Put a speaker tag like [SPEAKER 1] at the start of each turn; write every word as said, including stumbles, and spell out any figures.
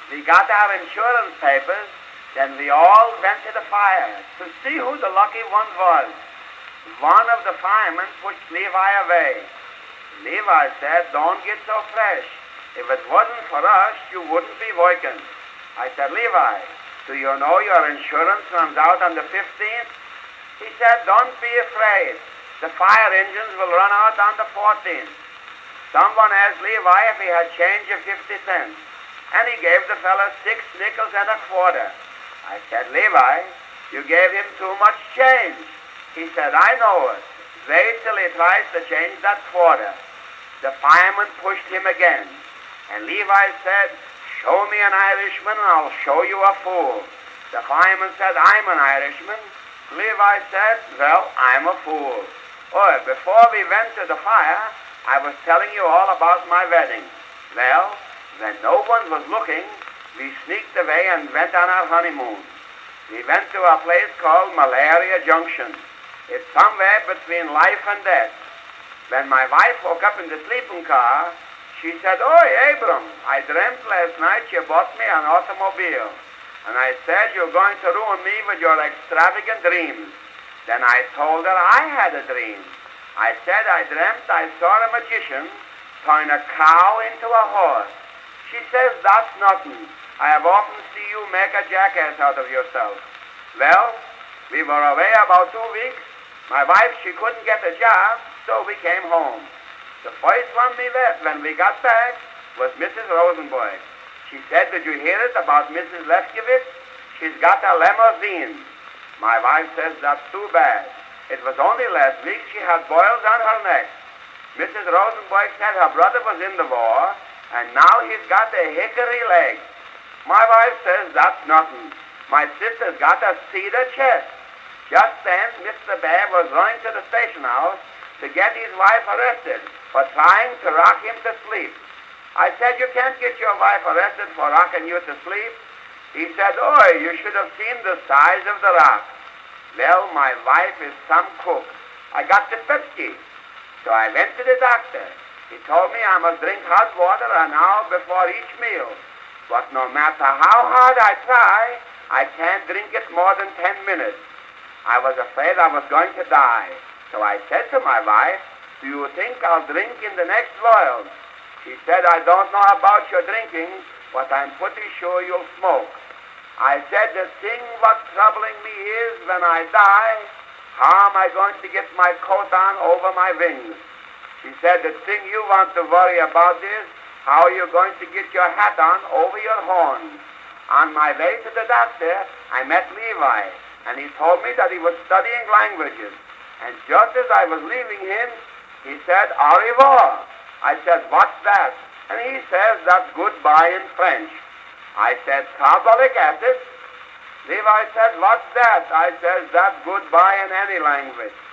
[SPEAKER 1] we got our insurance papers, then we all went to the fire to see who the lucky one was. One of the firemen pushed Levi away. Levi said, "Don't get so fresh. If it wasn't for us, you wouldn't be working." I said, "Levi, do you know your insurance runs out on the fifteenth? He said, "Don't be afraid. The fire engines will run out on the fourteenth. Someone asked Levi if he had change of fifty cents, and he gave the fellow six nickels and a quarter. I said, "Levi, you gave him too much change." He said, "I know it. Wait till he tries to change that quarter." The fireman pushed him again, and Levi said, "Show me an Irishman and I'll show you a fool." The fireman said, "I'm an Irishman." Levi said, "Well, I'm a fool." Oh, before we went to the fire, I was telling you all about my wedding. Well, when no one was looking, we sneaked away and went on our honeymoon. We went to a place called Malaria Junction. It's somewhere between life and death. When my wife woke up in the sleeping car, she said, "Oh, Abram, I dreamt last night you bought me an automobile." And I said, "You're going to ruin me with your extravagant dreams." Then I told her I had a dream. I said I dreamt I saw a magician turn a cow into a horse. She says, "That's nothing. I have often seen you make a jackass out of yourself." Well, we were away about two weeks. My wife, she couldn't get a job, so we came home. The first one we met when we got back was Missus Rosenberg. She said, "Did you hear it about Missus Lefkowitz? She's got a limousine." My wife says, "That's too bad. It was only last week she had boils on her neck." Missus Rosenberg said her brother was in the war, and now he's got a hickory leg. My wife says, "That's nothing. My sister's got a cedar chest." Just then, Mister Bear was running to the station house to get his wife arrested for trying to rock him to sleep. I said, "You can't get your wife arrested for rocking you to sleep." He said, "Oh, you should have seen the size of the rock." Well, my wife is some cook. I got tipsy. So I went to the doctor. He told me I must drink hot water an hour before each meal. But no matter how hard I try, I can't drink it more than ten minutes. I was afraid I was going to die. So I said to my wife, "Do you think I'll drink in the next world?" She said, "I don't know about your drinking, but I'm pretty sure you'll smoke." I said, "The thing what's troubling me is when I die, how am I going to get my coat on over my wings?" She said, "The thing you want to worry about is how you're going to get your hat on over your horns." On my way to the doctor, I met Levi, and he told me that he was studying languages. And just as I was leaving him, he said, "Au revoir." I said, "What's that?" And he says, "That's goodbye in French." I said, "Carbolic acid?" Levi said, "What's that?" I said, "That's goodbye in any language."